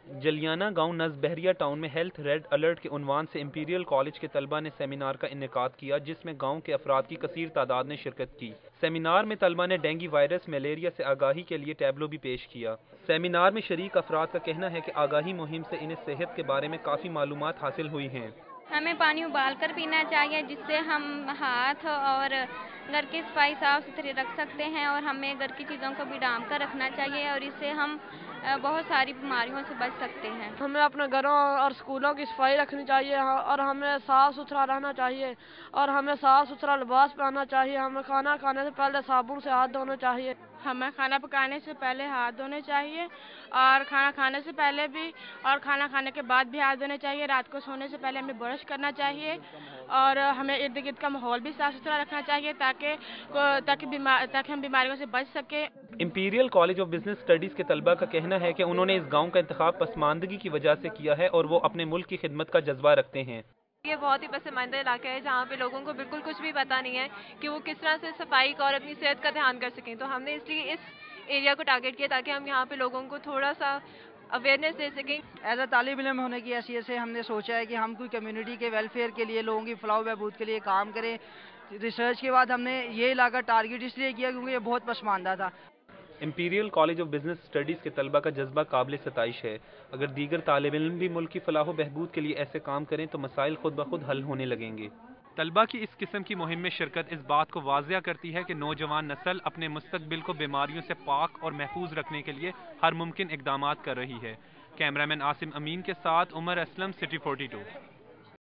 جلیانہ گاؤں نزد بحریہ ٹاؤن میں ہیلتھ ریڈ الرٹ کے عنوان سے امپیریل کالج کے طلبہ نے سیمینار کا انعقاد کیا، جس میں گاؤں کے افراد کی کثیر تعداد نے شرکت کی۔ سیمینار میں طلبہ نے ڈینگی وائرس ملیریا سے آگاہی کے لیے ٹیبلو بھی پیش کیا۔ سیمینار میں شریک افراد کا کہنا ہے کہ آگاہی مہم سے انہیں صحت کے بارے میں کافی معلومات حاصل ہوئی ہیں۔ ہمیں پانی ابال کر پینا چاہیے، جس سے ہم ہاتھ اور گھر کی صفائی صاف ستھری رکھ سکتے ہیں، اور ہمیں گھر کی چیزوں کو بھی ڈھانپ کر رکھنا چاہیے، اور اس سے ہم بہت ساری بیماریوں سے بچ سکتے ہیں۔ ہمیں اپنے گھروں اور اسکولوں کی صفائی رکھنی چاہیے، اور ہمیں صاف ستھرا رہنا چاہیے، اور ہمیں صاف ستھرا لباس پہننا چاہیے۔ ہمیں کھانا کھانے سے پہلے صابن سے ہاتھ دھونا چاہیے۔ ہمیں کھانا پکانے سے پہلے ہاتھ دھونے چاہیے، اور کھانا کھانے سے پہلے بھی، اور کھانا کھانے کے بعد بھی ہاتھ دھونے چاہیے۔ رات کو سونے سے پہلے ہمیں برش کرنا چاہیے، اور ہمیں ارد گرد کا ماحول بھی صاف ستھرا رکھنا چاہیے تاکہ ہم بیماریوں سے بچ سکیں۔ Imperial college of business studies کے طلبہ کا کہنا ہے کہ انہوں نے اس گاؤں کا انتخاب پسماندگی کی وجہ سے کیا ہے، اور وہ اپنے ملک کی خدمت کا جذبہ رکھتے ہیں۔ یہ بہت ہی پسماندہ علاقہ ہے جہاں پہ لوگوں کو بالکل کچھ بھی پتہ نہیں ہے کہ وہ کس طرح سے صفائی کا اور اپنی صحت کا دھیان کر سکیں، تو ہم نے اس لیے اس ایریا کو ٹارگیٹ کیا تاکہ ہم یہاں پہ لوگوں کو تھوڑا سا اویئرنیس دے سکیں۔ ایز اے طالب علم ہونے کی حیثیت سے ہم نے سوچا ہے کہ ہم کوئی کمیونٹی کے ویلفیئر کے لیے، لوگوں کی فلاح و بہبود کے لیے کام کریں۔ ریسرچ کے بعد ہم نے یہ علاقہ ٹارگیٹ اس لیے کیا کیونکہ یہ بہت پسماندہ تھا۔ Imperial college of business studies کے طلبہ کا جذبہ قابل ستائش ہے۔ اگر دیگر طالب علم بھی ملک کی فلاح و بہبود کے لیے ایسے کام کریں تو مسائل خود بخود حل ہونے لگیں گے۔ طلبہ کی اس قسم کی مہم میں شرکت اس بات کو واضح کرتی ہے کہ نوجوان نسل اپنے مستقبل کو بیماریوں سے پاک اور محفوظ رکھنے کے لیے ہر ممکن اقدامات کر رہی ہے۔ کیمرامین عاصم امین کے ساتھ عمر اسلم، سٹی 42۔